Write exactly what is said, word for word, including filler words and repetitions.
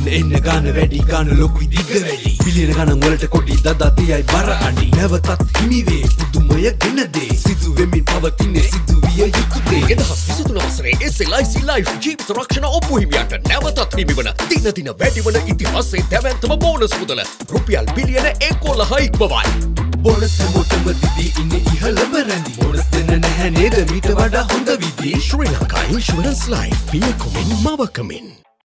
එන්න එන්න ගාන වැඩි ගාන ලොකුයි දිග වැඩි බිලියන ගණන් වලට කොඩි දදා තියයි බර අඩි නැවතත් හිමිවේ පුදුමය ගෙන දේ සිදු වෙමින් පවතින්නේ සිදු විය යුතු දේ දෙදහස් විසිතුන වසරේ එස් එල් ආයි සී ලයිෆ් ජීවිත රක්ෂණ ඔප්පු හිමියන්ට නැවතත් හිමිවන දින දින වැඩිවන ඉතිහාසයේ දැවැන්තම බෝනස් මුදල රුපියල් බිලියන එකොළහ ඉක්මවයි බෝනස් හැමෝටම දිදී ඉන්නේ ඉහළම රැඳි බෝනස් දෙන්න නැහැ නේද මීට වඩා හොඳ විදි ශ්‍රී ලංකා ඉන්ෂුරන්ස් ලයිෆ් පියකුමින් මවකමින්